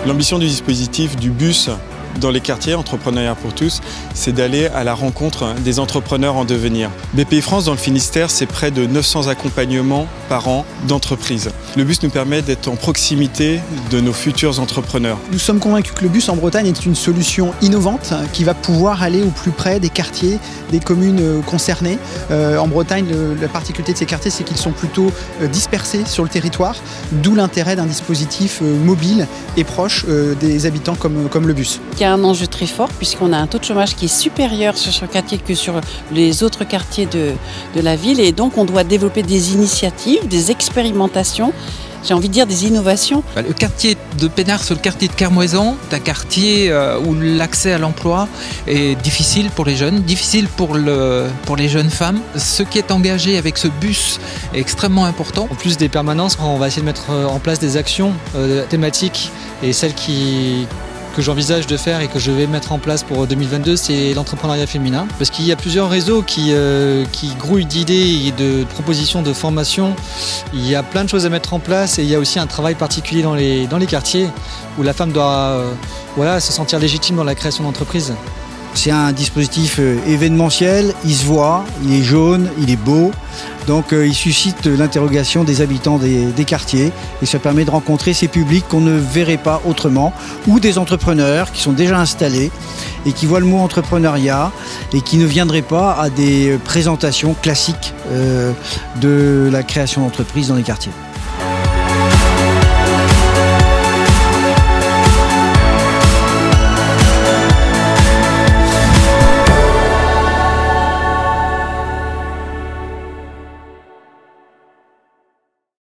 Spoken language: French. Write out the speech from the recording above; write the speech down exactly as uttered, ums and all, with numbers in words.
L'ambition du dispositif du bus dans les quartiers Entrepreneuriat pour tous, c'est d'aller à la rencontre des entrepreneurs en devenir. B P I France dans le Finistère, c'est près de neuf cents accompagnements par an d'entreprises. Le bus nous permet d'être en proximité de nos futurs entrepreneurs. Nous sommes convaincus que le bus en Bretagne est une solution innovante qui va pouvoir aller au plus près des quartiers, des communes concernées. Euh, en Bretagne, le, la particularité de ces quartiers, c'est qu'ils sont plutôt euh, dispersés sur le territoire, d'où l'intérêt d'un dispositif euh, mobile et proche euh, des habitants comme, comme le bus. Il y a un enjeu très fort puisqu'on a un taux de chômage qui est supérieur sur ce quartier que sur les autres quartiers de, de la ville, et donc on doit développer des initiatives, des expérimentations, j'ai envie de dire des innovations. Le quartier de Pénard, c'est le quartier de Kermoisan, c'est un quartier où l'accès à l'emploi est difficile pour les jeunes, difficile pour, le, pour les jeunes femmes. Ce qui est engagé avec ce bus est extrêmement important. En plus des permanences, on va essayer de mettre en place des actions euh, thématiques, et celles qui que j'envisage de faire et que je vais mettre en place pour deux mille vingt-deux, c'est l'entrepreneuriat féminin. Parce qu'il y a plusieurs réseaux qui, euh, qui grouillent d'idées et de propositions de formation. Il y a plein de choses à mettre en place, et il y a aussi un travail particulier dans les, dans les quartiers où la femme doit euh, voilà, se sentir légitime dans la création d'entreprise. C'est un dispositif événementiel, il se voit, il est jaune, il est beau, donc euh, il suscite l'interrogation des habitants des, des quartiers, et ça permet de rencontrer ces publics qu'on ne verrait pas autrement, ou des entrepreneurs qui sont déjà installés et qui voient le mot entrepreneuriat et qui ne viendraient pas à des présentations classiques euh, de la création d'entreprises dans les quartiers.